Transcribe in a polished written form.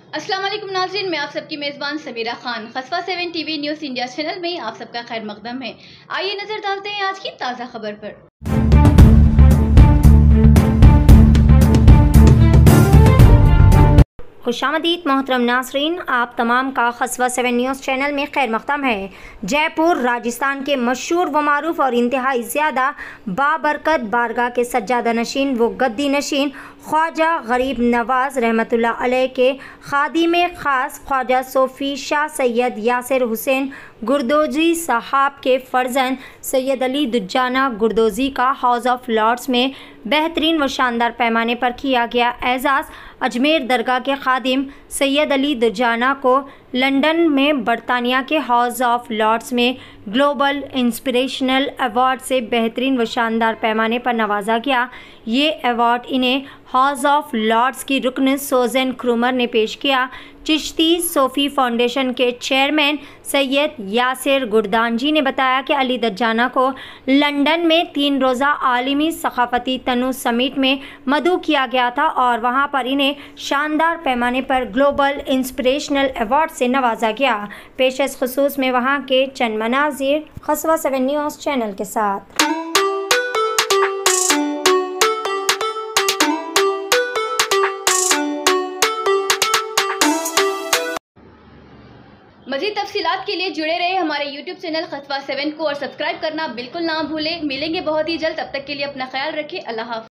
अस्सलाम वालेकुम नाज़रीन, मैं आप सबकी मेज़बान समीरा खान। खसवा 7 टीवी न्यूज़ इंडिया चैनल में आप सबका खैर मकदम है। आइए नजर डालते हैं आज की ताज़ा खबर पर। खुशामदीद मोहतरम नासरीन, आप तमाम का खसवा 7 न्यूज़ चैनल में खैर मकदम है। जयपुर राजस्थान के मशहूर व मारूफ और इंतहाई ज़्यादा बाबरकत बारगाह के सज्जादा नशीन व गद्दी नशीन ख्वाजा गरीब नवाज रहमतुल्लाह अलैह के खादिम ख़ास ख्वाजा सोफ़ी शाह सैयद यासिर हुसैन गुरदोजी साहब के फ़र्जंद सैयद अली दुज्जाना गुरदोजी का हाउस ऑफ लॉर्ड्स में बेहतरीन व शानदार पैमाने पर किया गया एजाज़ अजमेर दरगाह के खादिम सैयद अली दुज्जाना को लंदन में बरतानिया के हाउस ऑफ लॉर्ड्स में ग्लोबल इंस्पिरेशनल अवार्ड से बेहतरीन व शानदार पैमाने पर नवाजा गया। ये अवार्ड इन्हें हाउस ऑफ लॉर्ड्स की रुकन सोजन क्रूमर ने पेश किया। चिश्ती सोफ़ी फाउंडेशन के चेयरमैन सैयद यासिर गुरदानजी ने बताया कि अली दुज्जाना को लंदन में 3 रोज़ा आलमी सकाफ़ती तनु समिट में मदऊ किया गया था और वहां पर इन्हें शानदार पैमाने पर ग्लोबल इंस्पिरेशनल अवार्ड से नवाजा गया। पेशेस खुसूस में वहां के चंद मनाज़िर खसवा 7 न्यूज़ चैनल के साथ। मज़ीद तफसीलात के लिए जुड़े रहे हमारे यूट्यूब चैनल खसवा 7 को और सब्सक्राइब करना बिल्कुल ना भूलें। मिलेंगे बहुत ही जल्द, तब तक के लिए अपना ख्याल रखें। अल्लाह हाफ़िज़।